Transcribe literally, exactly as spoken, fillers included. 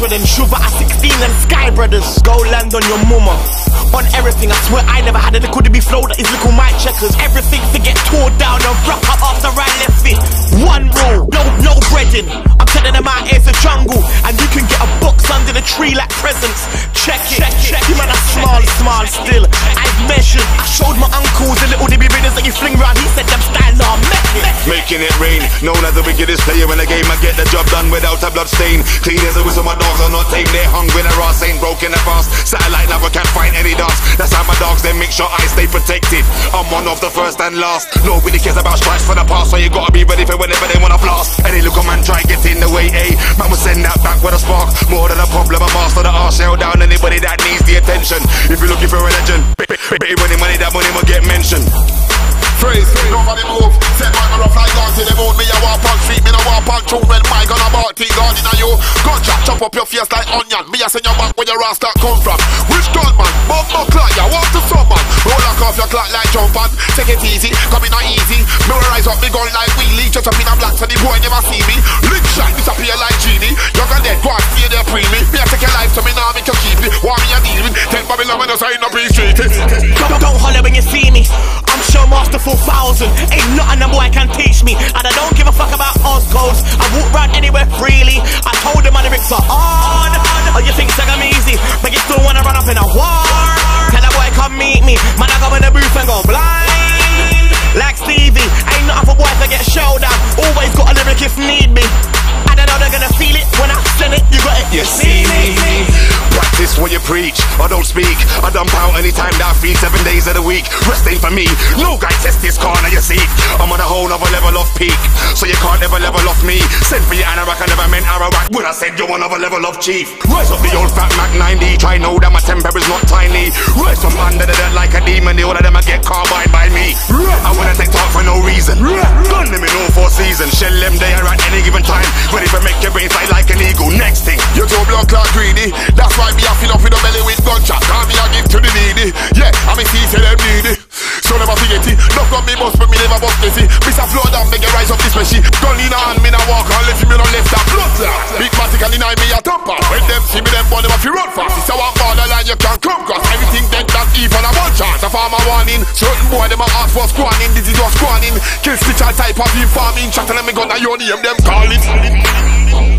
with them. Sugar at sixteen and Sky Brothers. Go land on your mama. On everything, I swear I never had it. It could be flow that is little my checkers. Everything to get tore down and rock up after I left it. One rule, no, no breading. I'm telling them out here's the jungle, and you can get a box under the tree like presents. Check it, check, check. You man are small, small still. I've measured. I showed my uncles the little dibby bidders that you fling round. He said them style are making it rain. Known as the wickedest player in the game. I get the job done without a blood stain. Clean as a whistle, my dogs are not tame. They're hungry, they're raw, ain't broken the fast. Satellite never can find any dust. That's how my dogs, they make sure I stay protected. I'm one of the first and last. Nobody cares about stripes for the past, so you gotta be ready for whenever they wanna blast. Any little man try get in the way, eh? Man will send that back with a spark. More than a problem, I master the arse. Shell down anybody that needs the attention. If you're looking for a legend, pay money, money, that money will get mentioned. Phrase, nobody move. Send my rough like guns in the mood. Me a walk on street, me no walk on tune. When my gun about tea guard in a you. Gunshot chop up your face like onion. Me a send your back where your ass that come from. Which gunman? Bump my clock, ya walk to someone. Roll lock off your clock like jump on. Take it easy, coming not easy. Me will rise up me gun like wheelie. Just up in a black so the boy never see me. Lick shot disappear like genie. You're gonna dead, go and stay there pre me. Me a take your life so me now make you keep it. Want me a deal with? Ten Babylon when you sign up appreciate it. Don't, don't holler when you see me. I'm sure master four thousand. Ain't nothing a boy can teach me. And I don't give a fuck about Oscos. I walk round anywhere freely. I told them my lyrics are on. Oh, you think I'm easy, but you still wanna run up in a war. Tell a boy come meet me. Man, I go in the booth and go blind. Like Stevie, ain't nothing for boys to get showdown. Always got a lyric if need me. I don't know they're gonna feel it when I send it. You got it. You see me. Practice what you preach, or don't speak. I dump out anytime that I feel. Seven days of the week, rest ain't for me. No guy test this corner you see. I'm on a whole other level of peak, so you can't ever level off me. Send for your anorak, I never meant Arawak. When I said you're another level of chief. Rise up the old fat Mac ninety. Try know that my temper is not tiny. Rise from under the dirt like a demon. The all of them I get carbine by me. I wanna take talk for no reason. Gun them in all four seasons. Shell them there at any given time. Ready for make your brain fly like an eagle. Next thing, you two blood clot greedy. That's why me a fill up in the belly with gunshot. Can't me a give to the needy. Yeah, I me see say them needy. So never forget it. Knock on me bust but me never bust this. Miss a flow down, make you rise up this machine. Gun in hand, me na walk on left me no left that blood clot. Big matic and deny me a tamper. When them see me them born them a fi run fast. It's a one borderline you can't come cross. Everything dead that even a one chance. A farmer warning. Certain boy them a ask for squanning. This is your squanning. Kill stitch and type of informing. Chat and them me gun and your name them calling.